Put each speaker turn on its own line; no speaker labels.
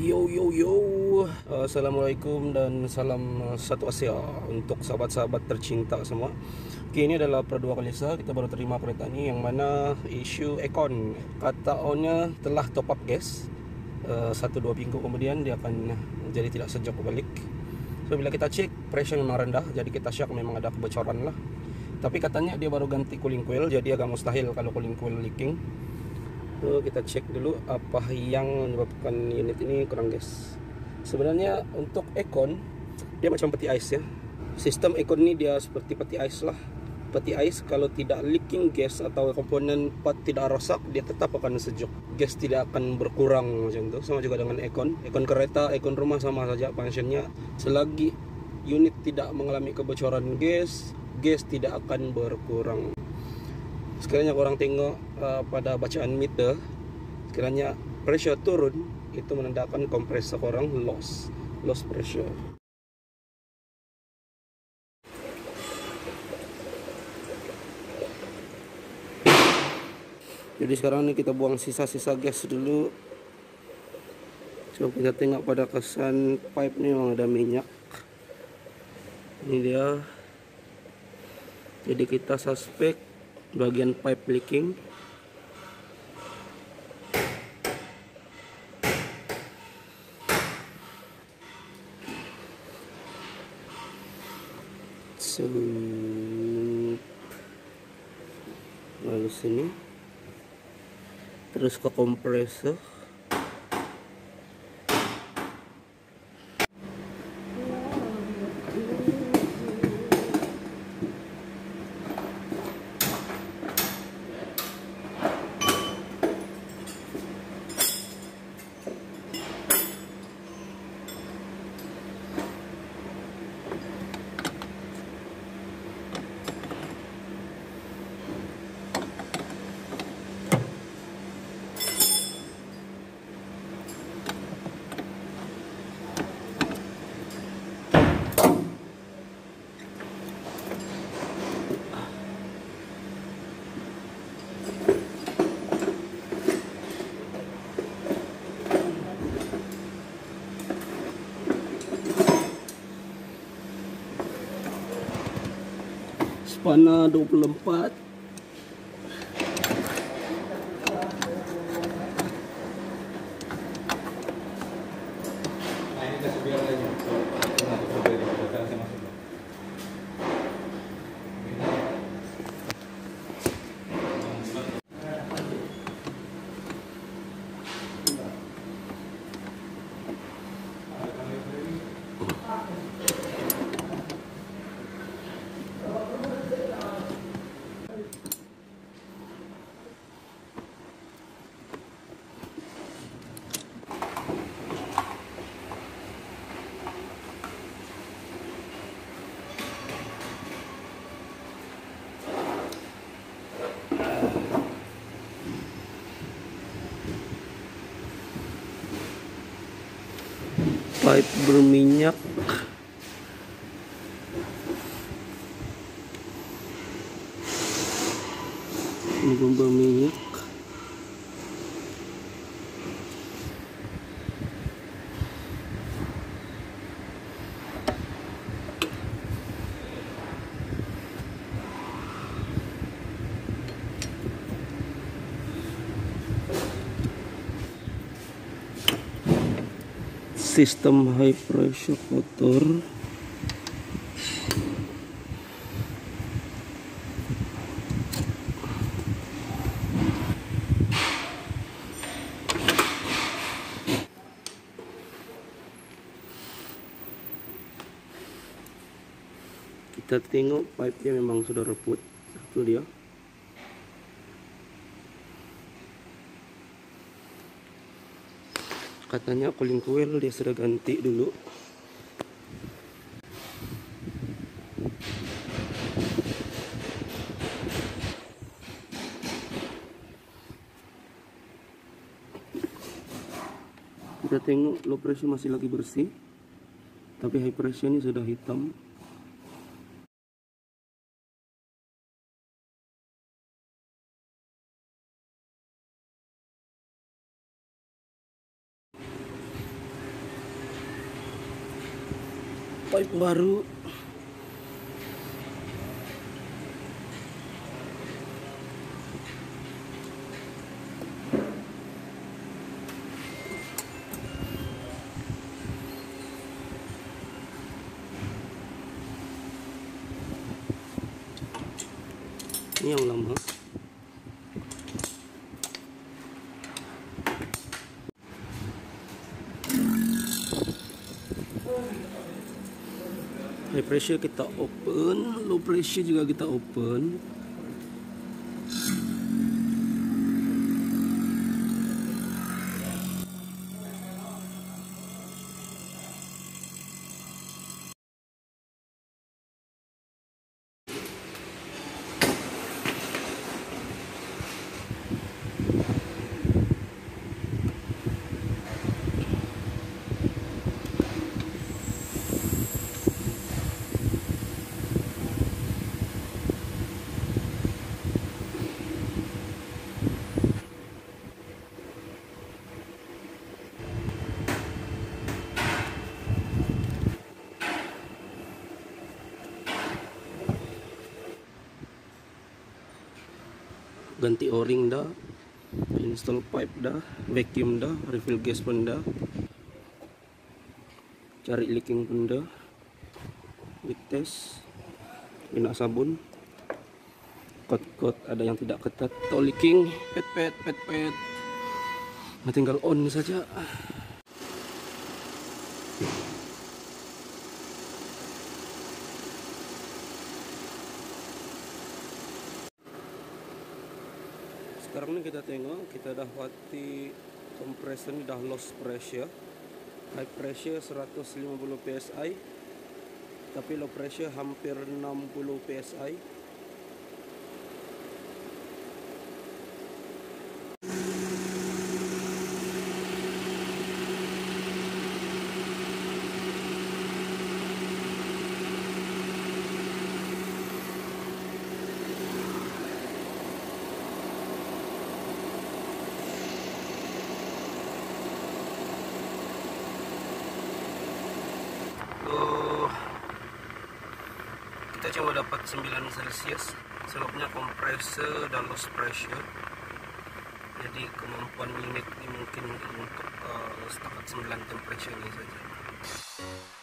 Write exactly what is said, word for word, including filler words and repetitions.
Yo yo yo, Assalamualaikum dan salam satu Asia untuk sahabat-sahabat tercinta semua. Oke, ini adalah per dua kali sah kita baru terima kereta ni, yang mana isu aircon kata owner telah top up gas. uh, Satu dua minggu kemudian dia akan jadi tidak sejuk balik. So bila kita cek, pressure memang rendah, jadi kita syak memang ada kebocoran lah. Tapi katanya dia baru ganti cooling coil, jadi agak mustahil kalau cooling coil leaking. So, kita cek dulu apa yang menyebabkan unit ini kurang gas. Sebenarnya untuk aircon dia macam peti ais ya. Sistem aircon ini dia seperti peti ais lah. Peti ais kalau tidak leaking gas atau komponen part tidak rosak, dia tetap akan sejuk. Gas tidak akan berkurang macam itu. Sama juga dengan aircon. Aircon kereta, aircon rumah sama saja functionnya. Selagi unit tidak mengalami kebocoran gas, gas tidak akan berkurang. Sekiranya korang tengok uh, pada bacaan meter, sekiranya pressure turun, itu menandakan kompresor korang loss, loss pressure. Jadi sekarang ni kita buang sisa-sisa gas dulu. Coba kita tengok pada kesan pipe ni memang ada minyak. Ini dia. Jadi kita suspek bagian pipe leaking. So, lalu sini terus ke kompresor. Spana dua puluh empat. Pipe berminyak. Ini bomba minyak. Sistem high pressure motor. Kita tengok pipe-nya memang sudah reput. Itu dia. Katanya cooling coil dia sudah ganti dulu. Kita tengok low pressure masih lagi bersih, tapi high pressure ini sudah hitam. pipe baru. Ini yang lama. High pressure kita open, low pressure juga kita open. Ganti o-ring dah, install pipe dah, vacuum dah, refill gas pun dah, cari leaking pun dah, leak test, minyak sabun, kot-kot ada yang tidak ketat, atau leaking, pet pet pet pet, nah tinggal on saja. Sekarang ini kita tengok, kita dapati kompresor ini dah lost pressure. High pressure seratus lima puluh P S I, tapi low pressure hampir enam puluh P S I. So, kita cuma dapat sembilan celcius sebabnya kompresor dan lost pressure, jadi kemampuan unit ini mungkin untuk uh, setakat sembilan temperature ini saja.